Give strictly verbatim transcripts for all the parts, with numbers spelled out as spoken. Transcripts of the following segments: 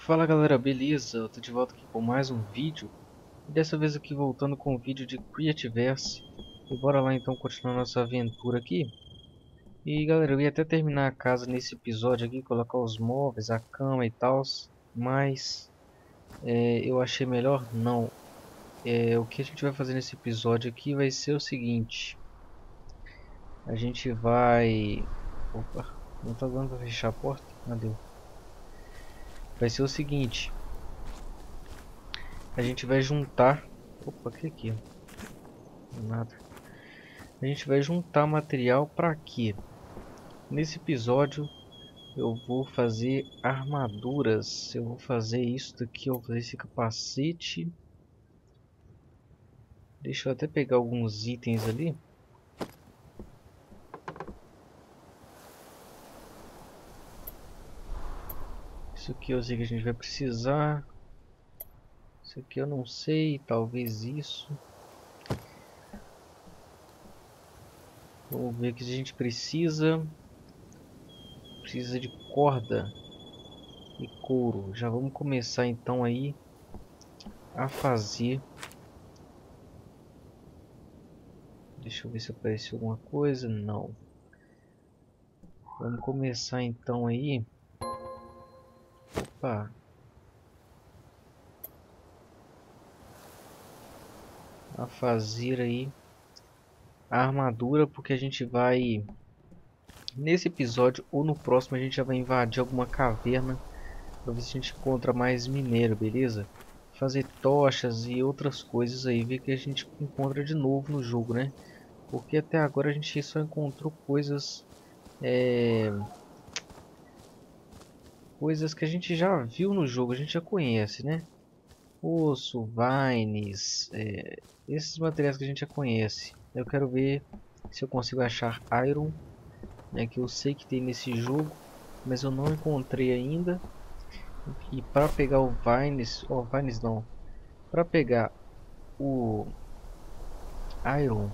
Fala galera, beleza? Eu tô de volta aqui com mais um vídeo. E dessa vez aqui voltando com o vídeo de Creativerse. E bora lá então continuar nossa aventura aqui. E galera, eu ia até terminar a casa nesse episódio aqui, colocar os móveis, a cama e tal. Mas é, eu achei melhor não. É, o que a gente vai fazer nesse episódio aqui vai ser o seguinte. A gente vai... Opa, não tá dando pra fechar a porta? Cadê? Vai ser o seguinte. A gente vai juntar... Opa, o que é aqui? Nada. A gente vai juntar material para quê? Nesse episódio eu vou fazer armaduras. Eu vou fazer isso daqui, eu vou fazer esse capacete. Deixa eu até pegar alguns itens ali. Isso aqui eu sei que a gente vai precisar. Isso aqui eu não sei, talvez isso. Vamos ver o que a gente precisa. Precisa de corda e couro. Já vamos começar então aí a fazer. Deixa eu ver se apareceu alguma coisa. Não. Vamos começar então aí. Opa. A fazer aí a armadura, porque a gente vai nesse episódio ou no próximo a gente já vai invadir alguma caverna para ver se a gente encontra mais minério, beleza? Fazer tochas e outras coisas aí, ver que a gente encontra de novo no jogo, né? Porque até agora a gente só encontrou coisas é... coisas que a gente já viu no jogo, a gente já conhece, né? Osso, vines, é... esses materiais que a gente já conhece. Eu quero ver se eu consigo achar iron, né, que eu sei que tem nesse jogo, mas eu não encontrei ainda. E para pegar o vines, oh, vines não, para pegar o iron,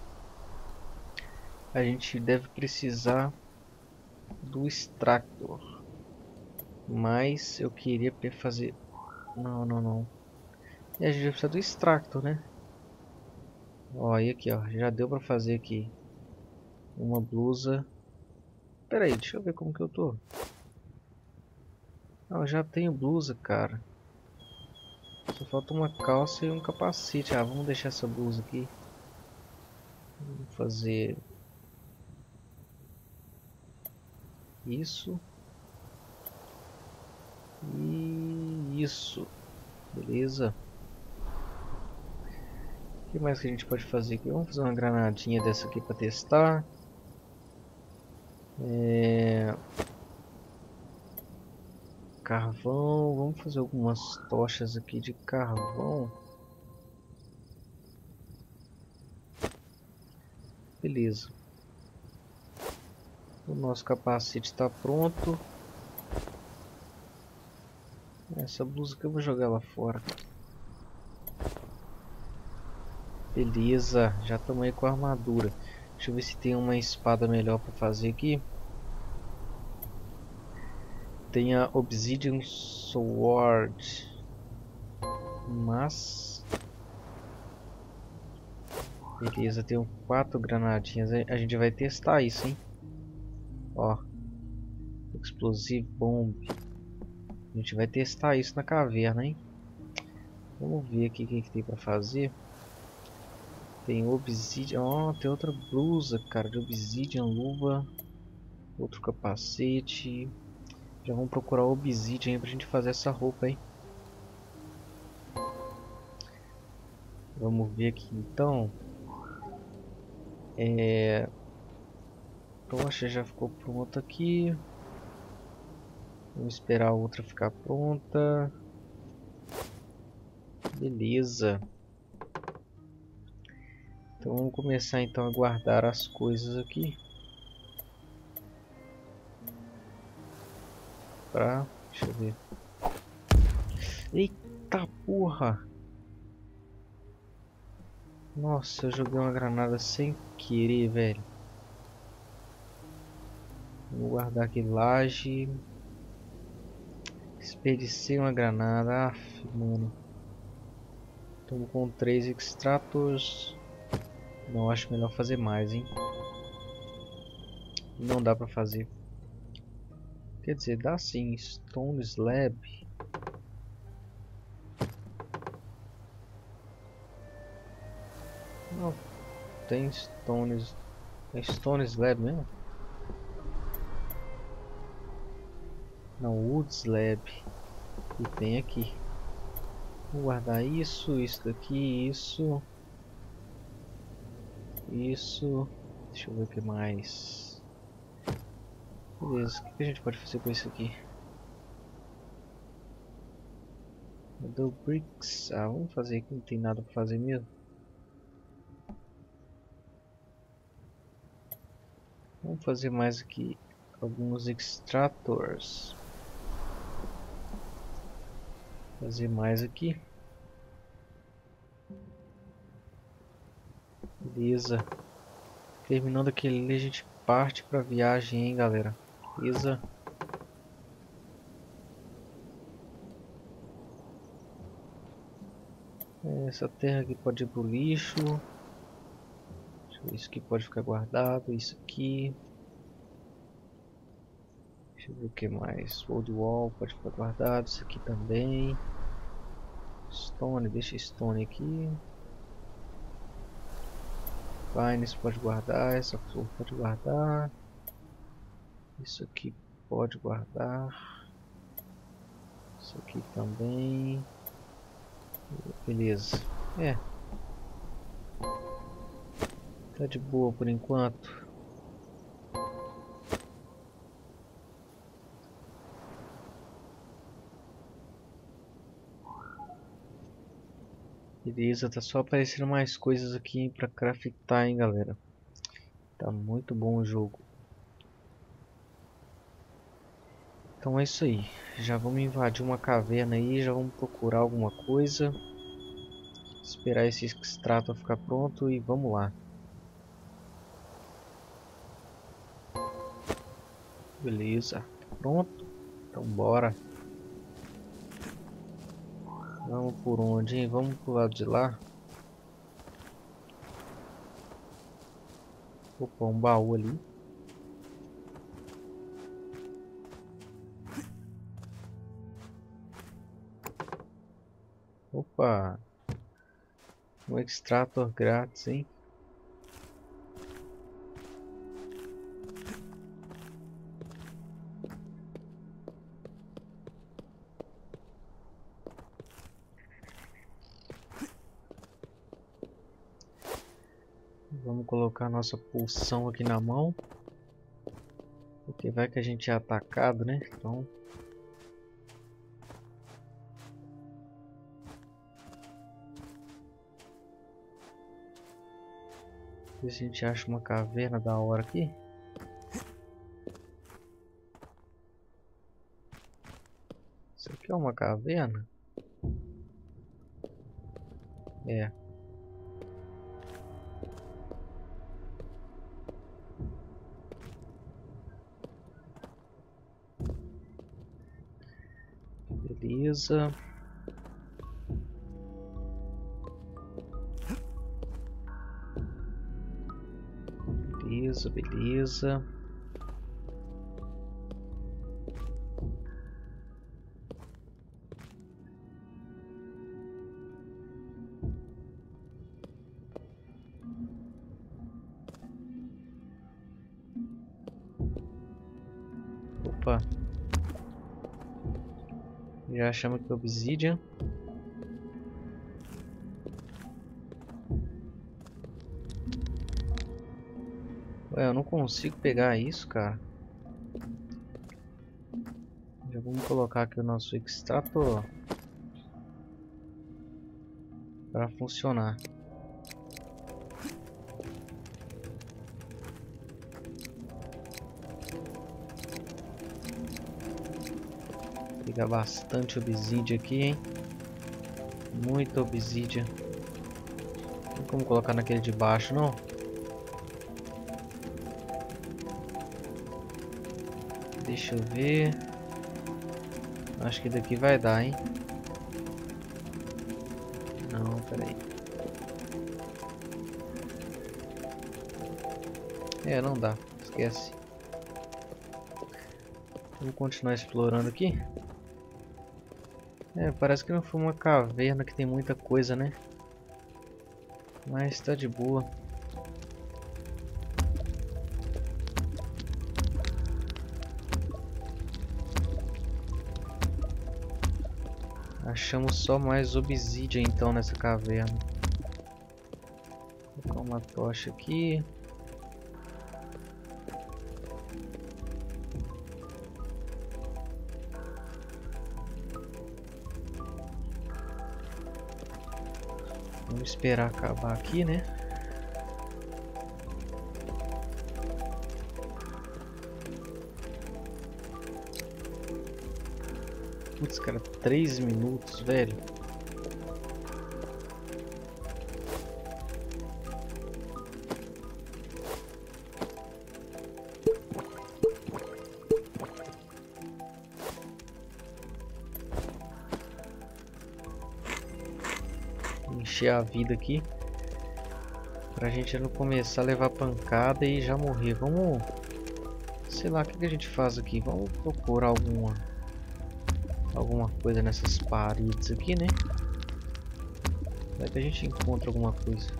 a gente deve precisar do extractor. Mas eu queria fazer, não, não, não. E a gente vai precisar do extractor, né? Ó, aí aqui, ó, já deu para fazer aqui uma blusa. Pera aí, deixa eu ver como que eu tô. Ah, eu já tenho blusa, cara. Só falta uma calça e um capacete. Ah, vamos deixar essa blusa aqui. Vamos fazer isso e isso. Beleza. O que mais que a gente pode fazer aqui? Vamos fazer uma granadinha dessa aqui para testar. É... Carvão. Vamos fazer algumas tochas aqui de carvão. Beleza. O nosso capacete está pronto. Essa blusa que eu vou jogar lá fora. Beleza, já estamos aí com a armadura. Deixa eu ver se tem uma espada melhor para fazer aqui. Tem a Obsidian Sword. Mas... beleza, tem quatro granadinhas. A gente vai testar isso, hein? Ó. Explosive Bomb. A gente vai testar isso na caverna, hein? Vamos ver aqui o que, que tem para fazer. Tem Obsidian. Ó, oh, tem outra blusa, cara, de Obsidian, luva. Outro capacete. Já vamos procurar Obsidian aí pra gente fazer essa roupa, hein? Vamos ver aqui então. É... tocha já ficou pronta aqui. Vamos esperar a outra ficar pronta. Beleza. Então vamos começar então a guardar as coisas aqui. Pra... deixa eu ver. Eita porra! Nossa, eu joguei uma granada sem querer, velho. Vou guardar aqui laje. Desperdicei uma granada. Aff, mano. Estamos com três extrators. Não, acho melhor fazer mais, hein. Não dá pra fazer. Quer dizer, dá sim. Stone Slab. Não, tem Stones. É Stone Slab mesmo? Não, Wood Slab. E tem aqui. Vou guardar isso, isso daqui, isso. Isso. Deixa eu ver o que mais. Beleza, o que a gente pode fazer com isso aqui? Do Bricks. Ah, vamos fazer aqui, não tem nada pra fazer mesmo. Vamos fazer mais aqui alguns extractors. Fazer mais aqui. Beleza. Terminando aquele ali, a gente parte pra viagem, hein, galera. Beleza. Essa terra aqui pode ir pro lixo. Isso aqui pode ficar guardado. Isso aqui. Deixa eu ver o que mais. Old Wall pode ficar guardado. Isso aqui também. Stone, deixa Stone aqui. Pines pode guardar. Essa flor pode guardar. Isso aqui pode guardar. Isso aqui também. Beleza. É. Tá de boa por enquanto. Beleza, tá só aparecendo mais coisas aqui pra craftar, hein, galera. Tá muito bom o jogo. Então é isso aí. Já vamos invadir uma caverna aí, já vamos procurar alguma coisa. Esperar esse extrato ficar pronto e vamos lá. Beleza, pronto. Então bora. Vamos por onde, hein? Vamos pro lado de lá. Opa, um baú ali. Opa! Um extrator grátis, hein? Vamos colocar nossa pulsão aqui na mão. Porque vai que a gente é atacado, né? Então... ver se a gente acha uma caverna da hora aqui. Isso aqui é uma caverna? É. Beleza. Beleza, beleza. Opa. Já chama que obsidian. Ué, eu não consigo pegar isso, cara. Já vamos colocar aqui o nosso extrator para funcionar. Pegar bastante obsidian aqui, hein? Muita obsidian. Não tem como colocar naquele de baixo, não? Deixa eu ver. Acho que daqui vai dar, hein? Não, peraí. É, não dá. Esquece. Vamos continuar explorando aqui. É, parece que não foi uma caverna que tem muita coisa, né? Mas tá de boa. Achamos só mais obsidian então nessa caverna. Vou colocar uma tocha aqui. Vamos esperar acabar aqui, né? Putz, cara, três minutos, velho. Encher a vida aqui. Pra gente não começar a levar pancada e já morrer. Vamos... Sei lá, o que, que a gente faz aqui? Vamos procurar alguma... Alguma coisa nessas paredes aqui, né? Vai que a gente encontra alguma coisa.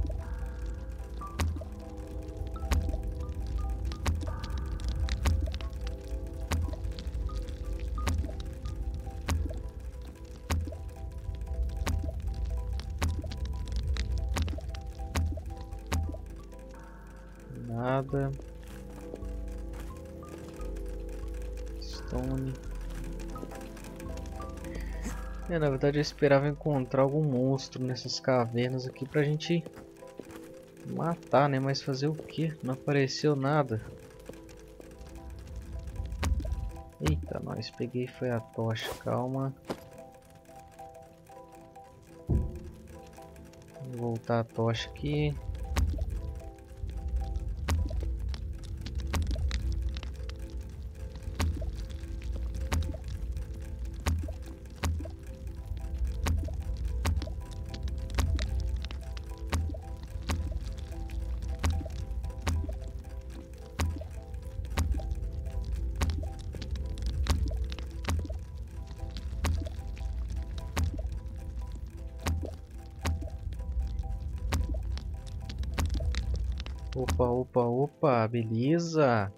Nada. Stone. É, na verdade eu esperava encontrar algum monstro nessas cavernas aqui pra gente matar, né? Mas fazer o que? Não apareceu nada. Eita, nós peguei foi a tocha, calma. Vou voltar a tocha aqui. Opa, opa, opa, beleza.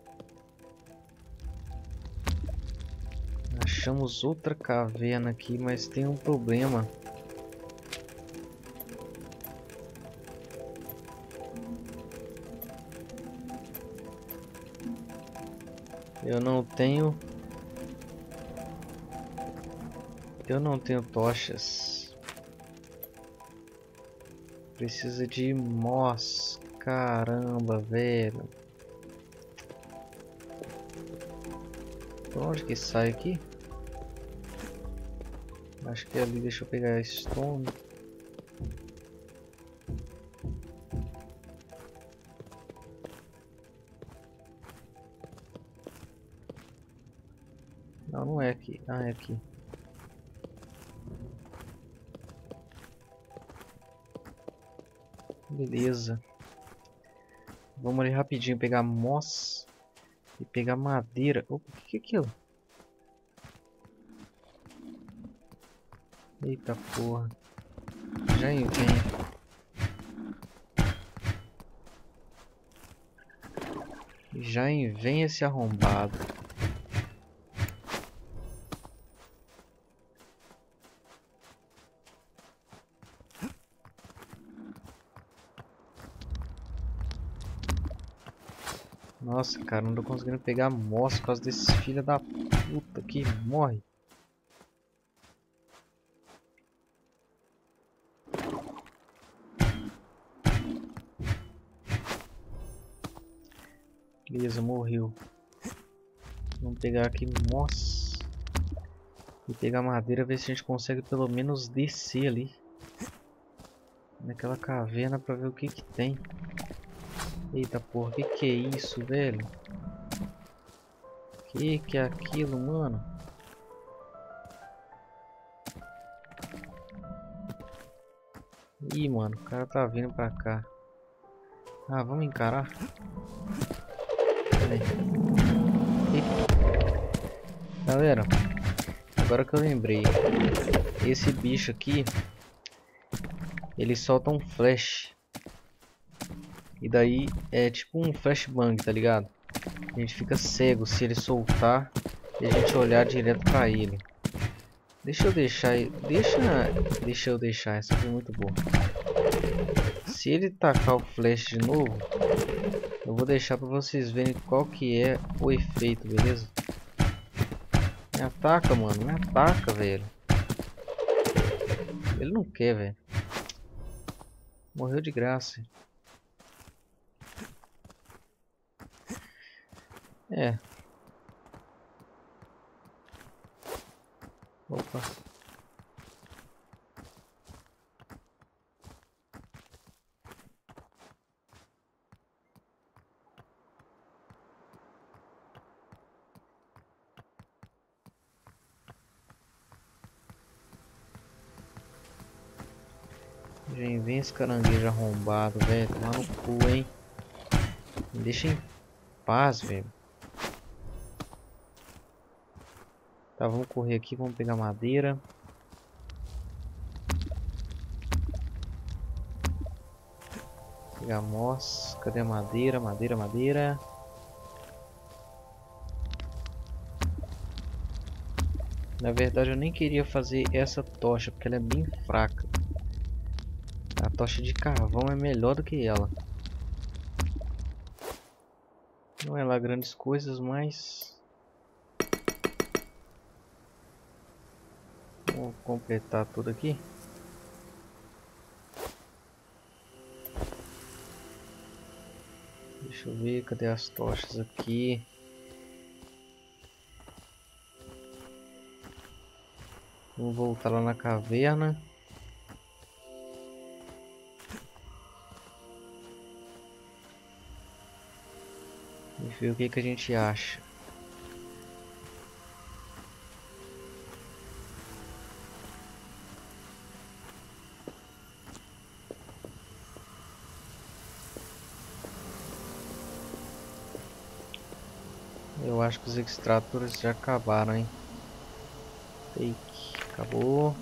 Achamos outra caverna aqui, mas tem um problema. Eu não tenho... Eu não tenho tochas. Precisa de moss. Caramba, velho. Por onde que sai aqui? Acho que é ali. Deixa eu pegar a stone. Não, não é aqui. Ah, é aqui. Beleza. Vamos ali rapidinho pegar moss e pegar madeira. Opa, o que, que é aquilo? Eita porra. Já vem. Já vem esse arrombado. Nossa, cara, não tô conseguindo pegar moss por causa desses filha da puta que morre. Beleza, morreu. Vamos pegar aqui moss e pegar madeira, ver se a gente consegue pelo menos descer ali naquela caverna pra ver o que que tem. Eita porra, que que é isso, velho? Que que é aquilo, mano? Ih, mano, o cara tá vindo pra cá. Ah, vamos encarar. Pera aí. Eita. Galera, agora que eu lembrei, esse bicho aqui, ele solta um flash. E daí é tipo um flashbang, tá ligado? A gente fica cego se ele soltar e a gente olhar direto pra ele. Deixa eu deixar, deixa, deixa eu deixar, essa foi muito boa. Se ele tacar o flash de novo, eu vou deixar pra vocês verem qual que é o efeito, beleza? Me ataca, mano, me ataca, velho. Ele não quer, velho. Morreu de graça. É. Opa. Já vem esse caranguejo arrombado, velho. Tomar no cu, hein. Me deixa em paz, velho. Tá, vamos correr aqui, vamos pegar madeira. Pegar moss. Cadê a madeira? Madeira, madeira. Na verdade eu nem queria fazer essa tocha, porque ela é bem fraca. A tocha de carvão é melhor do que ela. Não é lá grandes coisas, mas... Vou completar tudo aqui. Deixa eu ver, cadê as tochas aqui? Vamos voltar lá na caverna. E ver o que, que a gente acha. Eu acho que os extratores já acabaram, hein? Take. Acabou.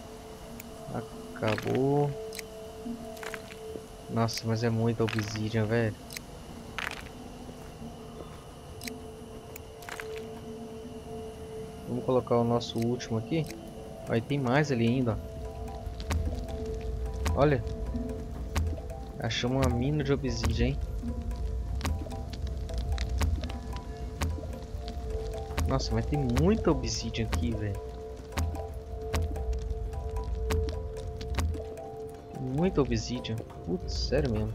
Acabou. Nossa, mas é muita obsidian, velho. Vamos colocar o nosso último aqui. Aí tem mais ali ainda. Olha. Achamos uma mina de obsidian, hein? Nossa, mas tem muita obsidian aqui, velho. Muita obsidian. Putz, sério mesmo.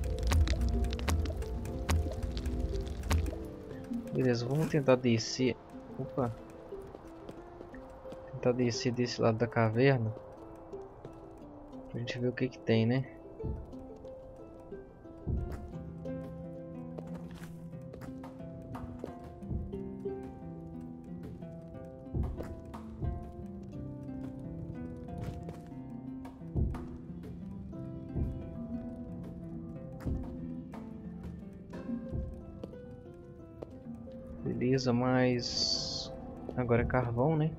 Beleza, vamos tentar descer. Opa. Tentar descer desse lado da caverna. Pra gente ver o que que tem, né? Beleza, mas agora é carvão, né?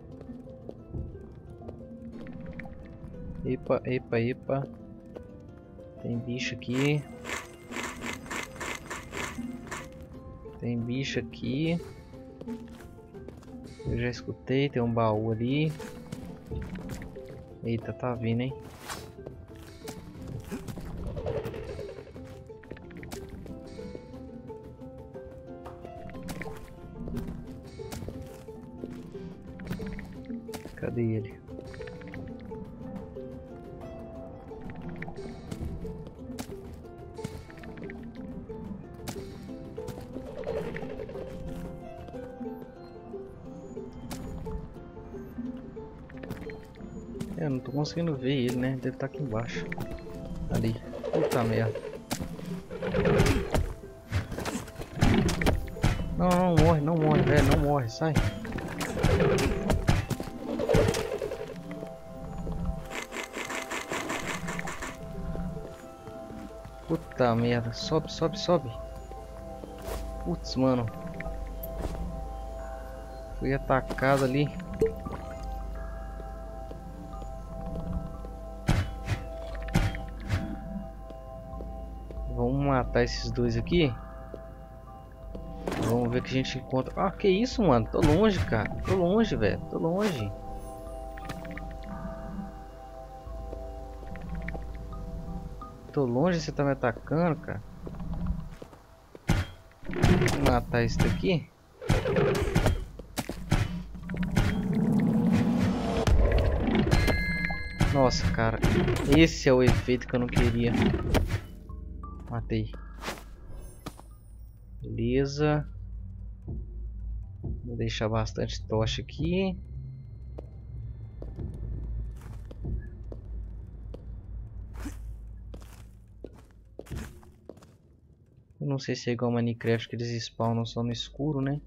Epa, epa, epa. Tem bicho aqui. Tem bicho aqui. Eu já escutei, tem um baú ali. Eita, tá vindo, hein? Cadê ele? Eu não tô conseguindo ver ele, né? Deve estar aqui embaixo. Ali. Puta merda. Não, não morre, não morre, velho. Não morre, sai. Puta merda. Sobe, sobe, sobe. Putz, mano. Fui atacado ali. Vamos matar esses dois aqui. Vamos ver o que a gente encontra. Ah, que isso, mano? Tô longe, cara. Tô longe, velho. Tô longe. Tô longe, você tá me atacando, cara. Vou matar esse daqui. Nossa, cara. Esse é o efeito que eu não queria. Matei. Beleza. Vou deixar bastante tocha aqui. Eu não sei se é igual Minecraft que eles spawnam só no escuro, né?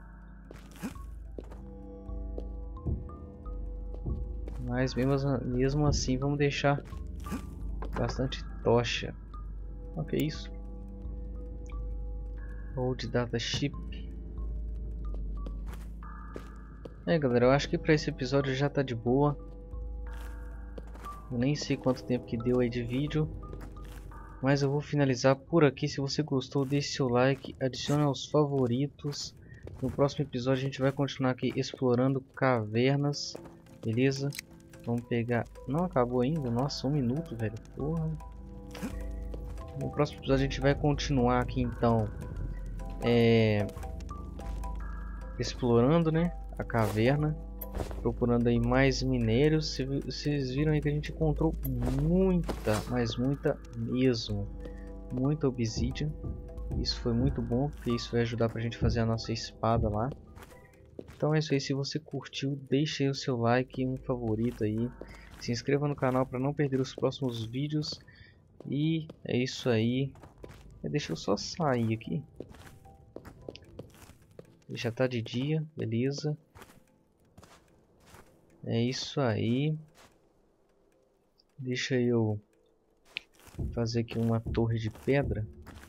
Mas mesmo, mesmo assim vamos deixar bastante tocha. O que é isso? Old Data Chip. É, galera, eu acho que para esse episódio já tá de boa. Eu nem sei quanto tempo que deu aí de vídeo, mas eu vou finalizar por aqui. Se você gostou, deixe seu like, adicione aos favoritos. No próximo episódio a gente vai continuar aqui explorando cavernas, beleza? Vamos pegar... Não acabou ainda? Nossa, um minuto, velho. Porra. No próximo episódio a gente vai continuar aqui então, é... explorando, né, a caverna, procurando aí mais minérios. Vocês viram aí que a gente encontrou muita, mas muita mesmo, muita obsidian. Isso foi muito bom, porque isso vai ajudar pra gente fazer a nossa espada lá. Então é isso aí, se você curtiu, deixe aí o seu like e um favorito aí. Se inscreva no canal para não perder os próximos vídeos. E é isso aí. Deixa eu só sair aqui. Já tá de dia, beleza. É isso aí. Deixa eu fazer aqui uma torre de pedra.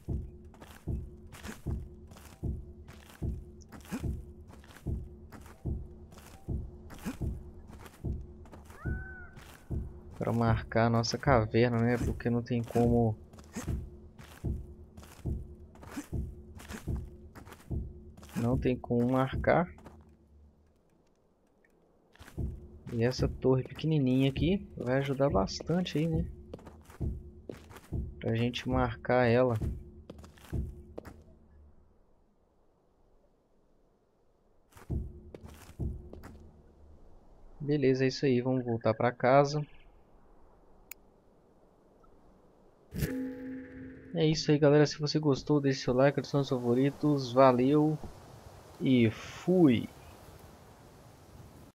Para marcar a nossa caverna, né? Porque não tem como... Não tem como marcar. E essa torre pequenininha aqui vai ajudar bastante aí, né? Pra gente marcar ela. Beleza, é isso aí. Vamos voltar pra casa. É isso aí, galera. Se você gostou, deixe seu like, adicione os favoritos. Valeu e fui!